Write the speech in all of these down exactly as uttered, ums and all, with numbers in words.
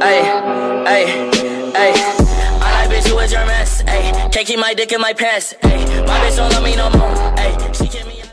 Ay, ay, ay. I like bitch who is your mess. Ay, can't keep my dick in my pants. Ay, my bitch don't love me no more. Ay, she kick me.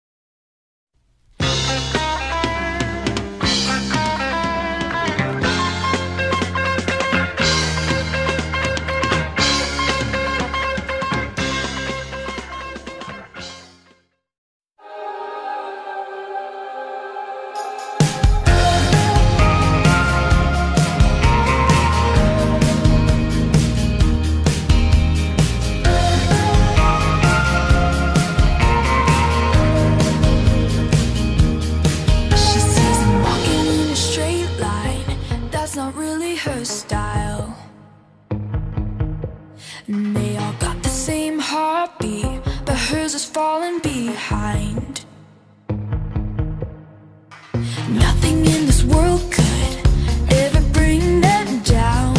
Not really her style. And they all got the same heartbeat, but hers is falling behind. Nothing in this world could ever bring them down.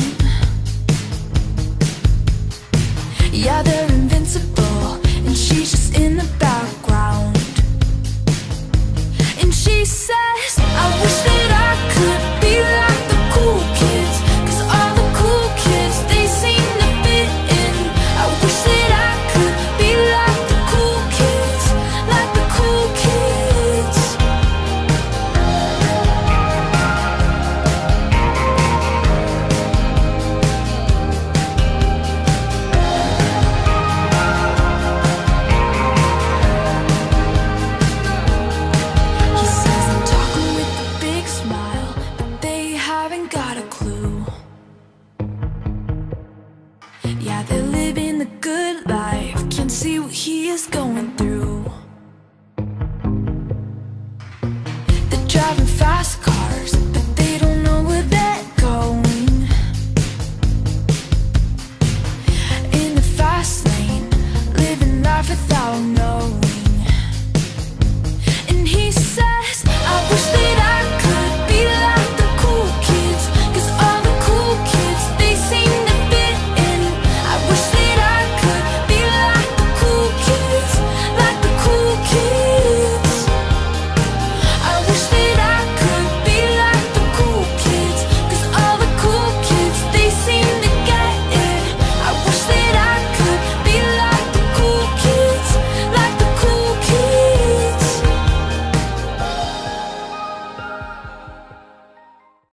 Yeah, they're invincible, and she's just in the background. And she says, I wish that I could be like the cool kids, 'cause all the cool kids, they seem to fit in. I wish that I could be like the cool kids, like the cool kids. He says I'm talking with a big smile, but they haven't got a